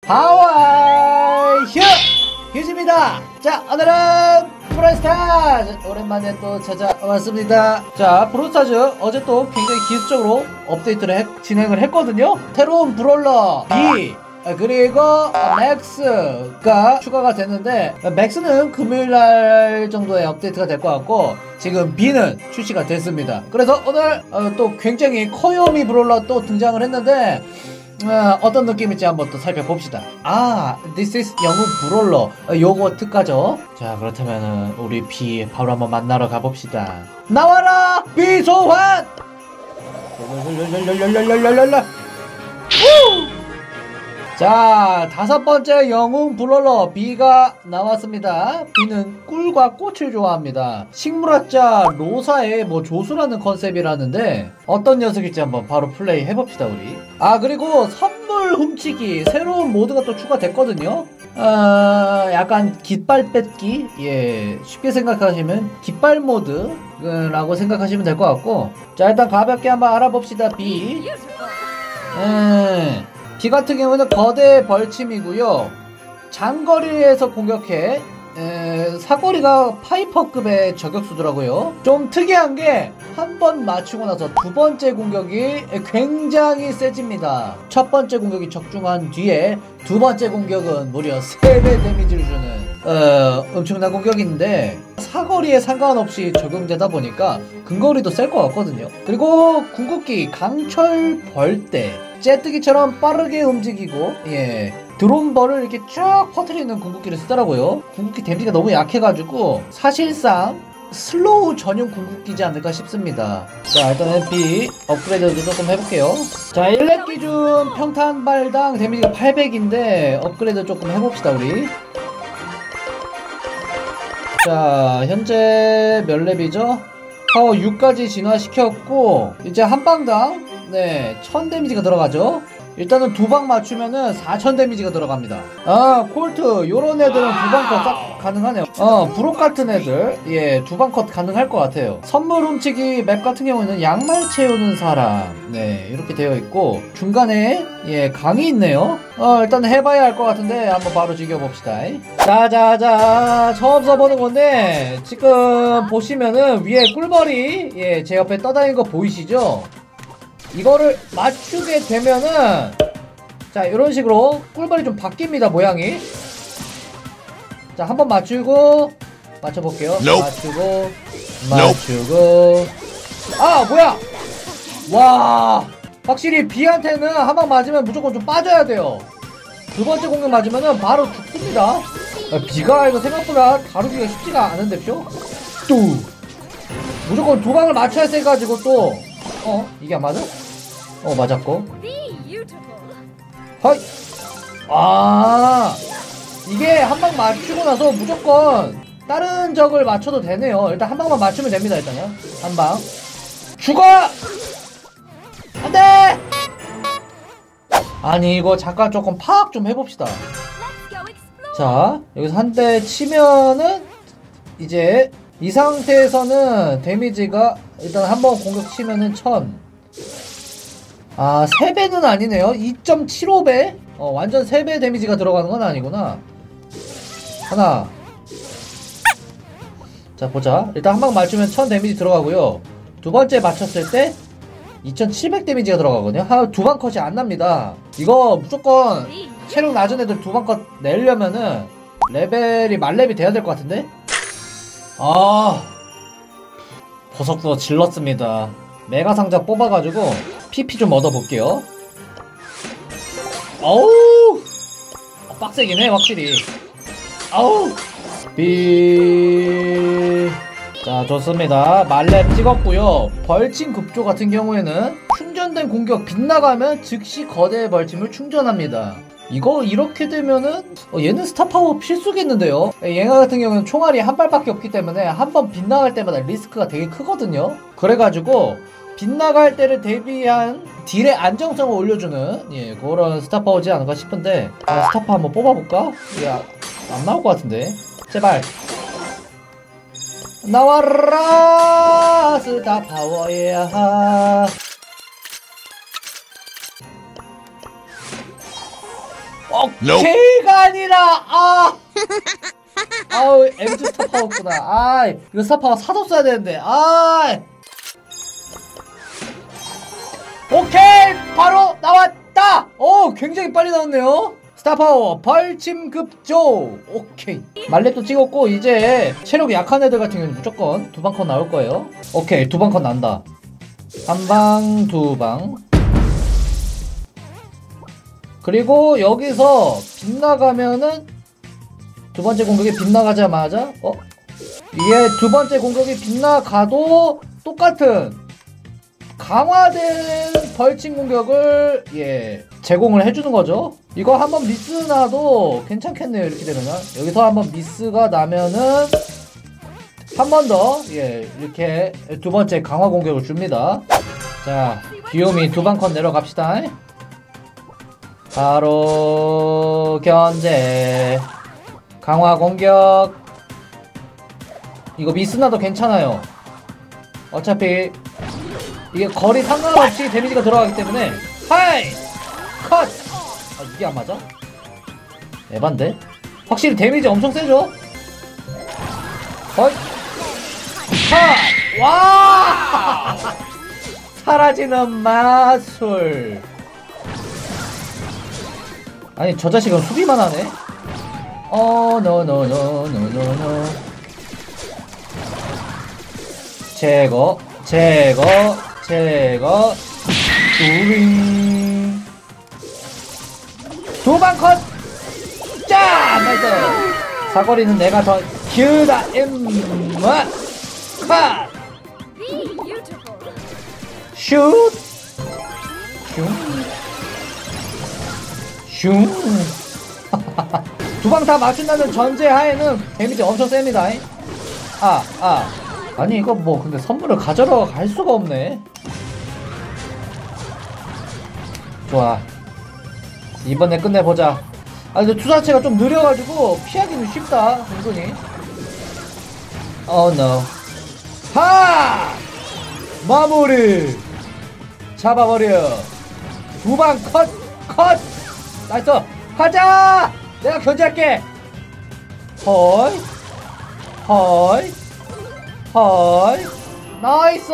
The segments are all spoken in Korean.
하와이 휴즈입니다. 자, 오늘은 브롤스타즈 오랜만에 또 찾아왔습니다. 자, 브롤스타즈 어제 또 굉장히 기술적으로 업데이트를 진행을 했거든요. 새로운 브롤러 B 그리고 맥스가 추가가 됐는데, 맥스는 금요일날 정도에 업데이트가 될 것 같고 지금 B는 출시가 됐습니다. 그래서 오늘 또 굉장히 코요미 브롤러 또 등장을 했는데 어떤 느낌인지 한번 또 살펴봅시다. This is 영웅 브롤러 요거 특가죠. 자, 그렇다면은 우리 B 바로 한번 만나러 가봅시다. 나와라 비소환! 자, 5번째 영웅 브롤러 B가 나왔습니다. B는 꿀과 꽃을 좋아합니다. 식물학자 로사의 뭐 조수라는 컨셉이라는데 어떤 녀석일지 한번 바로 플레이 해봅시다 우리. 그리고 선물 훔치기 새로운 모드가 또 추가됐거든요. 약간 깃발 뺏기, 쉽게 생각하시면 깃발 모드라고 생각하시면 될 것 같고, 자, 일단 가볍게 한번 알아봅시다. B B 같은 경우는 거대 벌침이고요. 장거리에서 공격해. 사거리가 파이퍼급의 저격수더라고요. 좀 특이한 게 한 번 맞추고 나서 두 번째 공격이 굉장히 세집니다. 첫 번째 공격이 적중한 뒤에 두 번째 공격은 무려 3배 데미지를 주는 엄청난 공격인데, 사거리에 상관없이 적용되다 보니까 근거리도 셀 것 같거든요. 그리고 궁극기 강철 벌떼 째뜨기처럼 빠르게 움직이고, 드론벌을 이렇게 쭉 퍼뜨리는 궁극기를 쓰더라고요. 궁극기 데미지가 너무 약해가지고 사실상 슬로우 전용 궁극기지 않을까 싶습니다. 자, 일단은 B 업그레이드도 조금 해볼게요. 자, 1렙 기준 평탄발당 데미지가 800인데 업그레이드 조금 해봅시다 우리. 자, 현재 몇 렙이죠? 파워 6까지 진화시켰고 이제 한 방당 1000 데미지가 들어가죠. 일단은 두 방 맞추면은 4000 데미지가 들어갑니다. 콜트 요런 애들은 두 방 컷 딱 가능하네요. 브록 같은 애들 두 방 컷 가능할 것 같아요. 선물 훔치기 맵 같은 경우에는 양말 채우는 사람 이렇게 되어 있고, 중간에 강이 있네요. 일단 해봐야 할 것 같은데 한번 바로 즐겨봅시다. 자자자, 처음 써보는 건데 지금 보시면은 위에 꿀벌이 제 옆에 떠다니는 거 보이시죠? 이거를 맞추게 되면은, 자, 이런 식으로 꿀벌이 좀 바뀝니다, 모양이. 자, 한번 맞추고 맞춰볼게요. 맞추고 뭐야! 와, 확실히 B한테는 한 방 맞으면 무조건 좀 빠져야 돼요. 두 번째 공격 맞으면은 바로 죽습니다. B가 이거 생각보다 다루기가 쉽지가 않은데 표? 무조건 두 방을 맞춰야 돼가지고 또 이게 안 맞아? 맞았고. 허이! 이게 한 방 맞추고 나서 무조건 다른 적을 맞춰도 되네요. 일단 한 방만 맞추면 됩니다. 일단은 한 방. 죽어! 안돼! 아니, 이거 잠깐 조금 파악 좀 해봅시다. 자, 여기서 한 대 치면은 이제 이 상태에서는 데미지가 일단 한번 공격 치면은 1000. 3배는 아니네요. 2.75배? 완전 3배 데미지가 들어가는 건 아니구나. 하나. 자, 보자. 일단 한 방 맞추면 1000 데미지 들어가고요. 두 번째 맞췄을 때 2700 데미지가 들어가거든요. 두 방 컷이 안 납니다. 이거 무조건 체력 낮은 애들 두 방 컷 내려면은 레벨이 만렙이 돼야 될 것 같은데? 버섯도 질렀습니다. 메가 상자 뽑아가지고 PP 좀 얻어볼게요. 어우, 빡세긴 해 확실히. B. 자, 좋습니다. 말렙 찍었고요. 벌침 급조 같은 경우에는 충전된 공격 빗나가면 즉시 거대 벌침을 충전합니다. 이거 이렇게 되면은 얘는 스타파워 필수겠는데요. 얘가 같은 경우는 총알이 한 발밖에 없기 때문에 한 번 빗나갈 때마다 리스크가 되게 크거든요. 그래가지고 빗나갈 때를 대비한 딜의 안정성을 올려주는 그런 스타파워지 않을까 싶은데, 스타파 한번 뽑아볼까? 안 나올 것 같은데. 제발 나와라 스타파워야. 오케이가 아니라 아우 엠즈 스타파워구나. 이거 스타파워 사뒀어야 되는데. 오케이 바로 나왔다. 굉장히 빨리 나왔네요. 스타파워 벌침 급조. 오케이 말렙도 찍었고 이제 체력이 약한 애들 같은 경우는 무조건 두방 컷 나올 거예요. 오케이 두방 컷 난다. 한 방 두방. 그리고 여기서 빗나가면은 두 번째 공격이 빗나가자마자 이게 두 번째 공격이 빗나가도 똑같은 강화된 벌침 공격을 제공을 해주는 거죠. 이거 한번 미스 나도 괜찮겠네요. 이렇게 되면은 여기서 한번 미스가 나면은 한 번 더 이렇게 두 번째 강화 공격을 줍니다. 자 귀요미 두 방 컷 내려갑시다. 바로 견제 강화 공격. 이거 미스나도 괜찮아요. 어차피 이게 거리 상관없이 데미지가 들어가기 때문에. 하이 컷. 이게 안 맞아? 에반데? 확실히 데미지 엄청 세죠? 컷. 와 사라지는 마술. 아니 저 자식은 수비만 하네. 노노노노노노노. 제거 우링 두방 컷. 짠 나이스. 사거리는 내가 더 길다. 임마 컷. 슛 두 방 다 맞춘다는 전제하에는 데미지 엄청 셉니다. 아니 이거 뭐 근데 선물을 가져러 갈 수가 없네. 좋아 이번에 끝내보자. 근데 투자체가 좀 느려가지고 피하기는 쉽다 은근히. no. 마무리 잡아버려. 두 방 컷. 나이스. 가자. 내가 견제할게. 헐 나이스.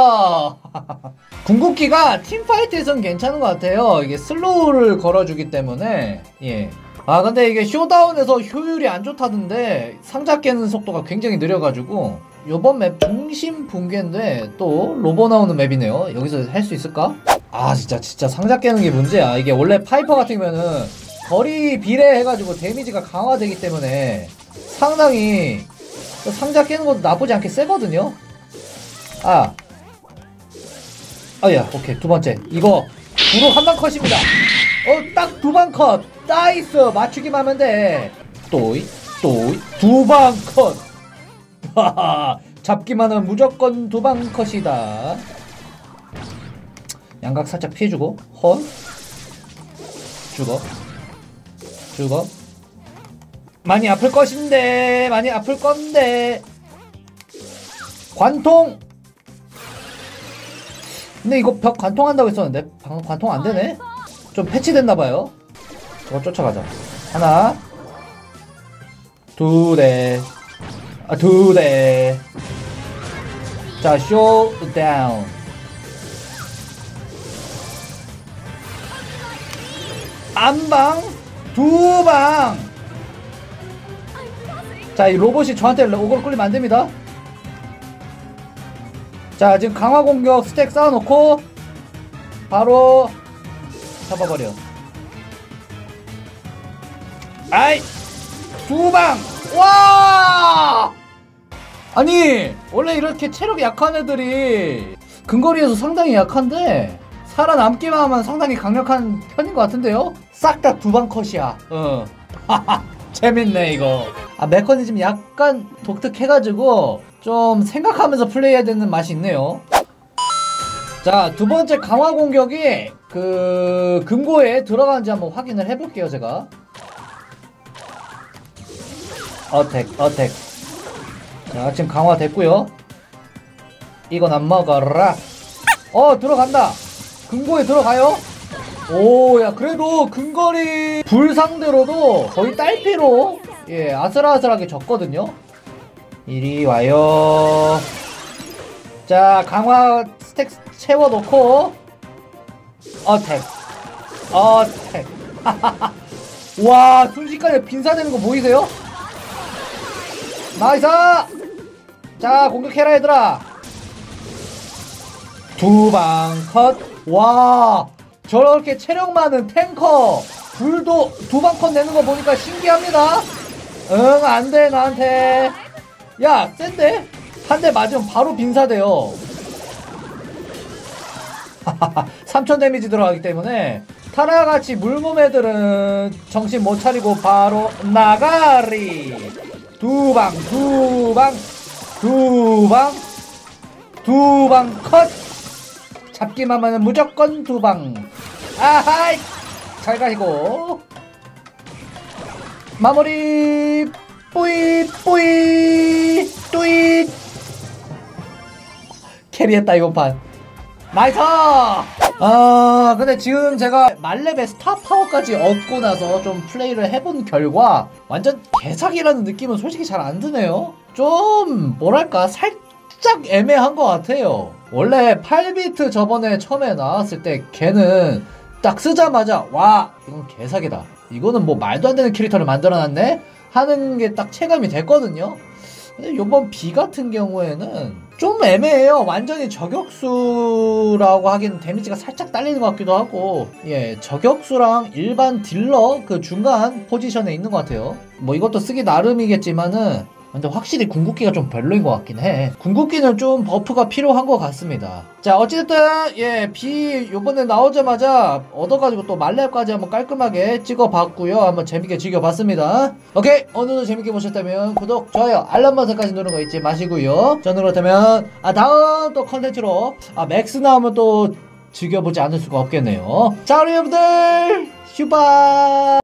궁극기가 팀파이트에선 괜찮은 것 같아요. 이게 슬로우를 걸어주기 때문에. 근데 이게 쇼다운에서 효율이 안 좋다던데 상자 깨는 속도가 굉장히 느려가지고 요번 맵 중심 붕괴인데 또 로보 나오는 맵이네요. 여기서 할 수 있을까? 진짜 상자 깨는 게 문제야. 이게 원래 파이퍼 같은 경우에는 거리 비례해가지고 데미지가 강화되기 때문에 상당히 상자 깨는 것도 나쁘지 않게 세거든요. 오케이 두 번째 이거 구독 한방 컷입니다. 딱 두 방 컷. 나이스. 맞추기만 하면 돼. 또이 두 방 컷. 잡기만 하면 무조건 두 방 컷이다. 양각 살짝 피해주고 죽어. 많이 아플 것인데 많이 아플 건데. 관통. 근데 이거 벽 관통한다고 했었는데 관통 안되네. 좀 패치됐나봐요. 저거 쫓아가자. 하나 두 대. 자 쇼다운. 안방 두방. 자 이 로봇이 저한테 오걸 끌리면 안됩니다. 자 지금 강화 공격 스택 쌓아놓고 바로 잡아버려. 두방. 와 아니 원래 이렇게 체력이 약한 애들이 근거리에서 상당히 약한데 살아남기만 하면 상당히 강력한 편인 것 같은데요? 싹 다 두방 컷이야. 재밌네 이거. 메커니즘 약간 독특해가지고 좀 생각하면서 플레이해야 되는 맛이 있네요. 자 두 번째 강화 공격이 금고에 들어가는지 한번 확인을 해볼게요. 제가 어택. 자 지금 강화 됐고요. 이건 안 먹어라. 들어간다. 금고에 들어가요. 오, 야, 그래도 근거리 불 상대로도 거의 딸피로, 예, 아슬아슬하게 졌거든요. 이리 와요. 자, 강화 스택 채워놓고, 어택. 어택. 와, 순식간에 빈사되는 거 보이세요? 나이스! 자, 공격해라, 얘들아. 두 방 컷. 와, 저렇게 체력 많은 탱커 불도 두 방 컷 내는 거 보니까 신기합니다. 응, 안 돼, 나한테. 야, 센데? 한 대 맞으면 바로 빈사돼요. 3000 데미지 들어가기 때문에 타라같이 물몸 애들은 정신 못 차리고 바로 나가리. 두 방 컷. 잡기만 하면 무조건 두 방. 아하이, 잘 가시고 마무리. 뿌이 뿌이 뚜잇. 캐리했다 이번 판. 나이스. 근데 지금 제가 말렙의 스타 파워까지 얻고 나서 좀 플레이를 해본 결과 완전 개사기라는 느낌은 솔직히 잘 안 드네요. 좀 뭐랄까 살짝 애매한 것 같아요. 원래 8비트 저번에 처음에 나왔을 때 걔는 딱 쓰자마자 와, 이건 개사기다, 이거는 뭐 말도 안 되는 캐릭터를 만들어놨네 하는 게 딱 체감이 됐거든요. 근데 요번 B 같은 경우에는 좀 애매해요. 완전히 저격수라고 하기엔 데미지가 살짝 딸리는 것 같기도 하고, 예, 저격수랑 일반 딜러 그 중간 포지션에 있는 것 같아요. 뭐 이것도 쓰기 나름이겠지만은 근데 확실히 궁극기가 좀 별로인 것 같긴 해. 궁극기는 좀 버프가 필요한 것 같습니다. 자, 어찌됐든 예, B 요번에 나오자마자 얻어가지고 또 말렙까지 한번 깔끔하게 찍어봤고요. 한번 재밌게 즐겨봤습니다. 오케이, 오늘도 재밌게 보셨다면 구독, 좋아요, 알람 버튼까지 누르는 거 잊지 마시고요. 저는 그렇다면 다음 또 컨텐츠로 맥스 나오면 또 즐겨보지 않을 수가 없겠네요. 자, 우리 여러분들 슈바.